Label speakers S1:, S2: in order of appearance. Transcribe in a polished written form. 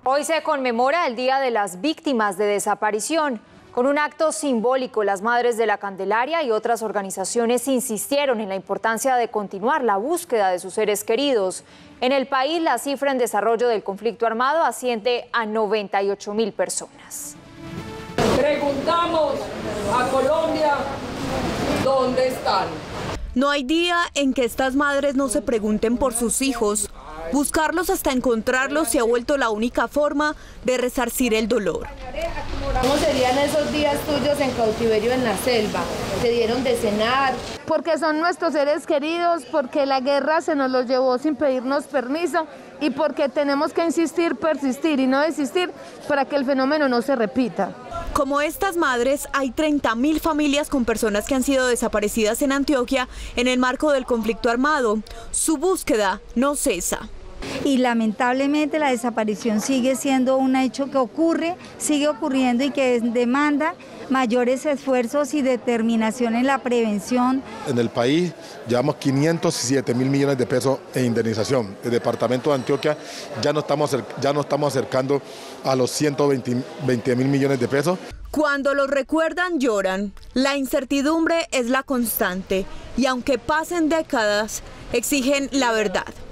S1: Hoy se conmemora el Día de las Víctimas de Desaparición. Con un acto simbólico, las Madres de la Candelaria y otras organizaciones insistieron en la importancia de continuar la búsqueda de sus seres queridos. En el país, la cifra en desarrollo del conflicto armado asciende a 98.000 personas.
S2: Preguntamos a Colombia, ¿dónde están?
S3: No hay día en que estas madres no se pregunten por sus hijos. Buscarlos hasta encontrarlos se ha vuelto la única forma de resarcir el dolor.
S4: ¿Cómo serían esos días tuyos en cautiverio en la selva? ¿Te dieron de cenar?
S5: Porque son nuestros seres queridos, porque la guerra se nos los llevó sin pedirnos permiso y porque tenemos que insistir, persistir y no desistir para que el fenómeno no se repita.
S3: Como estas madres, hay 30.000 familias con personas que han sido desaparecidas en Antioquia en el marco del conflicto armado. Su búsqueda no cesa.
S6: Y lamentablemente la desaparición sigue siendo un hecho que ocurre, sigue ocurriendo y que demanda mayores esfuerzos y determinación en la prevención.
S7: En el país llevamos 507.000 millones de pesos en indemnización. El departamento de Antioquia ya no estamos acercando a los 120.000 millones de pesos.
S3: Cuando los recuerdan, lloran. La incertidumbre es la constante y aunque pasen décadas, exigen la verdad.